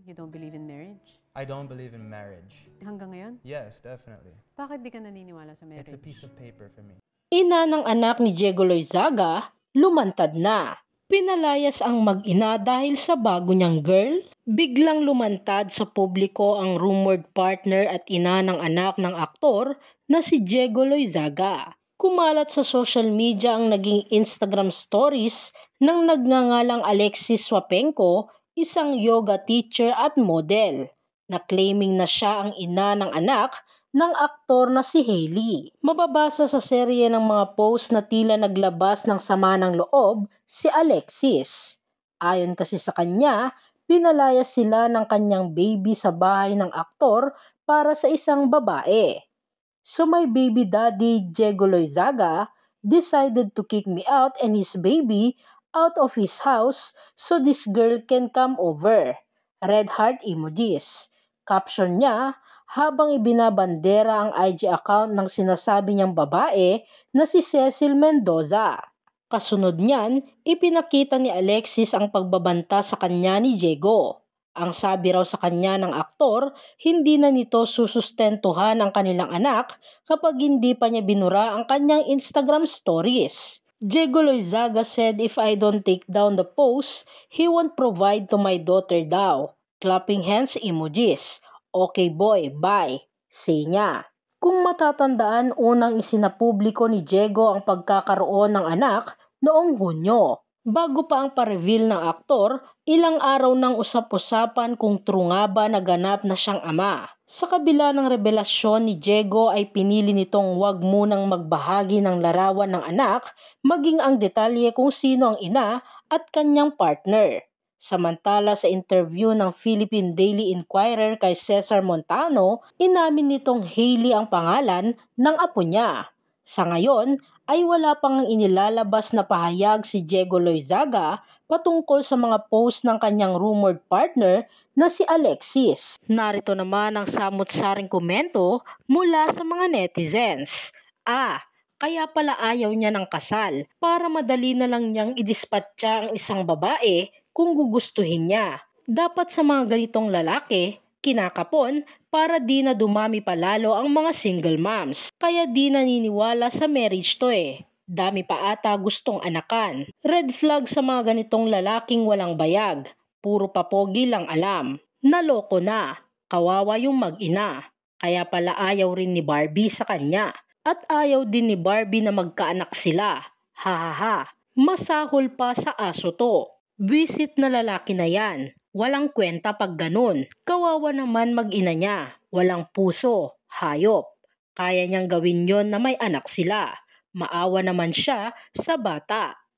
You don't believe in marriage? I don't believe in marriage. Hanggang ngayon? Yes, definitely. Bakit di ka naniniwala sa marriage? It's a piece of paper for me. Ina ng anak ni Diego Loizaga, lumantad na. Pinalayas ang mag-ina dahil sa bago niyang girl. Biglang lumantad sa publiko ang rumored partner at ina ng anak ng aktor na si Diego Loizaga. Kumalat sa social media ang naging Instagram stories ng nagngangalang Alexis Swapenko, isang yoga teacher at model, na claiming na siya ang ina ng anak ng aktor na si Hailey. Mababasa sa serye ng mga post na tila naglabas ng sama ng loob si Alexis. Ayon kasi sa kanya, pinalayas sila ng kanyang baby sa bahay ng aktor para sa isang babae. So my baby daddy Diego Loizaga decided to kick me out and his baby out of his house so this girl can come over. Red heart emojis. Caption niya habang ibinabandera ang IG account ng sinasabi niyang babae na si Cecil Mendoza. Kasunod niyan, ipinakita ni Alexis ang pagbabanta sa kanya ni Diego. Ang sabi raw sa kanya ng aktor, hindi na nito susustentuhan ang kanilang anak kapag hindi pa niya binura ang kanyang Instagram stories. Diego Loizaga said if I don't take down the post, he won't provide to my daughter daw. Clapping hands emojis. Okay boy, bye, say niya. Kung matatandaan, unang isinapubliko ni Diego ang pagkakaroon ng anak noong Hunyo. Bago pa ang pa-reveal ng aktor, ilang araw nang usap-usapan kung true nga ba naganap na siyang ama. Sa kabila ng revelasyon ni Diego ay pinili nitong wag munang magbahagi ng larawan ng anak, maging ang detalye kung sino ang ina at kanyang partner. Samantala sa interview ng Philippine Daily Inquirer kay Cesar Montano, inamin nitong Hailey ang pangalan ng apo niya. Sa ngayon ay wala pang inilalabas na pahayag si Diego Loizaga patungkol sa mga post ng kanyang rumored partner na si Alexis. Narito naman ang samut-saring komento mula sa mga netizens. Kaya pala ayaw niya ng kasal para madali na lang niyang idispatcha ang isang babae kung gugustuhin niya. Dapat sa mga ganitong lalaki, kinakapon para di na dumami pa lalo ang mga single moms. Kaya di naniniwala sa marriage to Dami pa ata gustong anakan. Red flag sa mga ganitong lalaking walang bayag. Puro papogi lang alam. Naloko na. Kawawa yung mag-ina. Kaya pala ayaw rin ni Barbie sa kanya. At ayaw din ni Barbie na magkaanak sila. Hahaha. Masahol pa sa aso to. Visit na lalaki na yan. Walang kwenta pag ganun. Kawawa naman mag-ina niya. Walang puso. Hayop. Kaya niyang gawin yon na may anak sila. Maawa naman siya sa bata.